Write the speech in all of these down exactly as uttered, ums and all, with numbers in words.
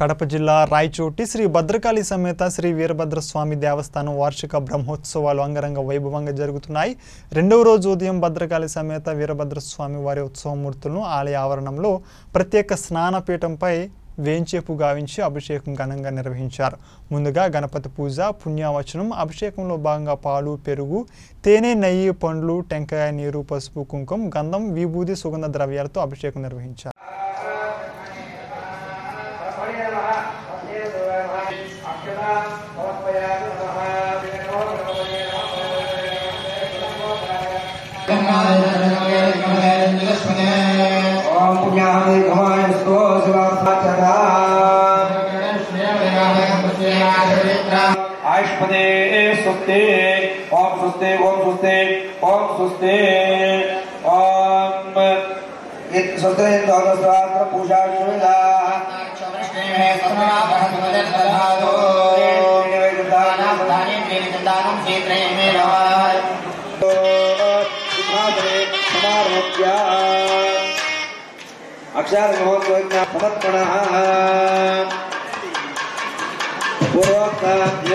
కడప జిల్లా రాయచోటి శ్రీ భద్రకాళి సమేత శ్రీ వీరభద్రస్వామి దేవస్థానం వార్షిక బ్రహ్మోత్సవాలు అంగరంగ వైభవంగా జరుగుతున్నాయి. రెండవ రోజు ఉదయం భద్రకాళి సమేత వీరభద్రస్వామి వారి ఉత్సవమూర్తులను ఆలయ ఆవరణంలో ప్రత్యేక స్నానపీఠంపై వేంచేపు గావించి అభిషేకం ఘనంగా నిర్వహించారు. ముందుగా గణపతి పూజ, పుణ్యావచనం, అభిషేకంలో భాగంగా పాలు, పెరుగు, తేనె, నెయ్యి, పండ్లు, టెంకాయ నీరు, పసుపు, కుంకుమ, గంధం, విభూది, సుగంధ ద్రవ్యాలతో అభిషేకం నిర్వహించారు. आयुष्पदे स्वस्ते ओम स्वस्ते ओम स्वस्ते ओम स्वस्ते ओम इत स्वस्ते इंद्रस्वात्र पूजा शुला चौरष्टे सत्रा भगवते दधादो निवेददानं दाने निवेददानं क्षेत्रे में रवाय तो सुभाद्रे समारोप्य अक्षर महोत्सव समर्पणः पूर्वोक्त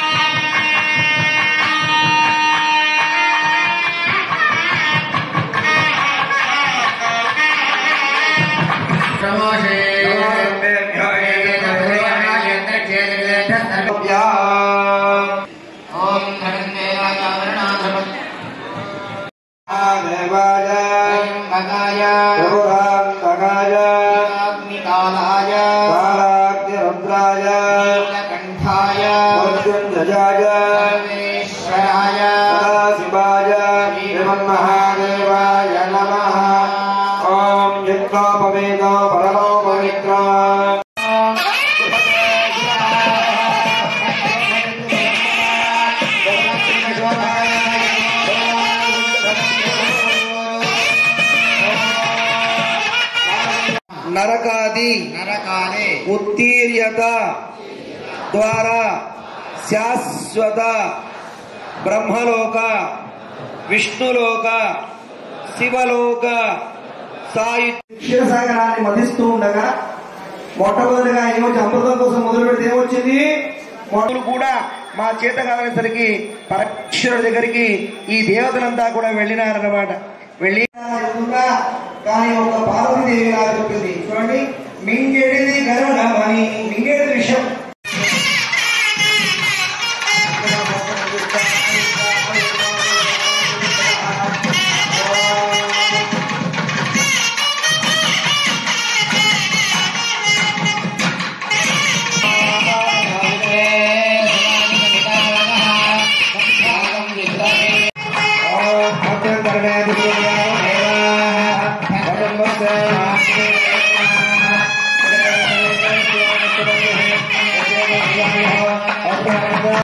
नरकादि नरकाले उत्तीर्यता द्वारा शाश्वत ब्रह्मलोक विष्णुलोक शिवलोक साई క్షీరసాగరాన్ని మధిస్తూ ఉండగా మొట్టమొదటిగా ఈ రోజు అమృతం కోసం మొదలు పెడితే ఏమొచ్చింది? మొదలు కూడా మా చేత కావనేసరికి పరమేశ్వరుడి దగ్గరికి ఈ దేవతలంతా కూడా వెళ్ళినారన్నమాట. వెళ్ళి కానీ ఒక పార్వతీదేవి ఇలా చెప్పింది, చూడండి, మింగేడిది గరుడమని, మింగేడి విషయం